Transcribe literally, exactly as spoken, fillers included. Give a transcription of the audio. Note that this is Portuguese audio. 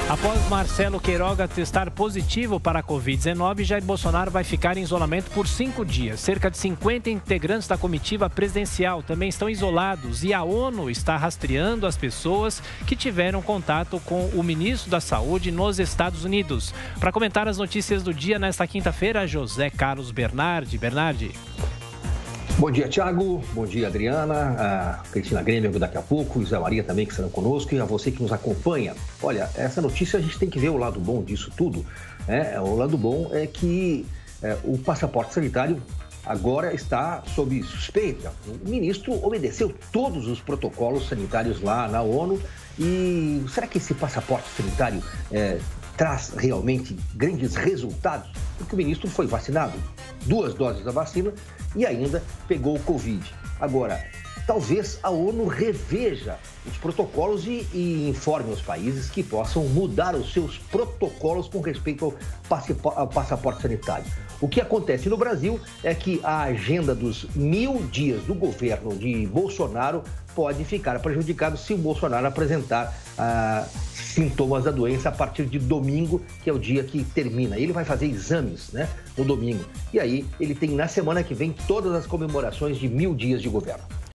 Após Marcelo Queiroga testar positivo para a covid dezenove, Jair Bolsonaro vai ficar em isolamento por cinco dias. Cerca de cinquenta integrantes da comitiva presidencial também estão isolados e a ONU está rastreando as pessoas que tiveram contato com o ministro da Saúde nos Estados Unidos. Para comentar as notícias do dia nesta quinta-feira, José Carlos Bernardi. Bernardi. Bom dia, Thiago. Bom dia, Adriana. A Cristina Grêmio daqui a pouco, José Maria também que estarão conosco e a você que nos acompanha. Olha, essa notícia a gente tem que ver o lado bom disso tudo. Né? O lado bom é que é, o passaporte sanitário agora está sob suspeita. O ministro obedeceu todos os protocolos sanitários lá na ONU e será que esse passaporte sanitário é, traz realmente grandes resultados? Porque o ministro foi vacinado, duas doses da vacina e ainda pegou o Covid. Agora, talvez a ONU reveja os protocolos e, e informe os países que possam mudar os seus protocolos com respeito ao, ao passaporte sanitário. O que acontece no Brasil é que a agenda dos mil dias do governo de Bolsonaro pode ficar prejudicada se o Bolsonaro apresentar ah, sintomas da doença a partir de domingo, que é o dia que termina. Ele vai fazer exames, né, no domingo. E aí ele tem na semana que vem todas as comemorações de mil dias de governo.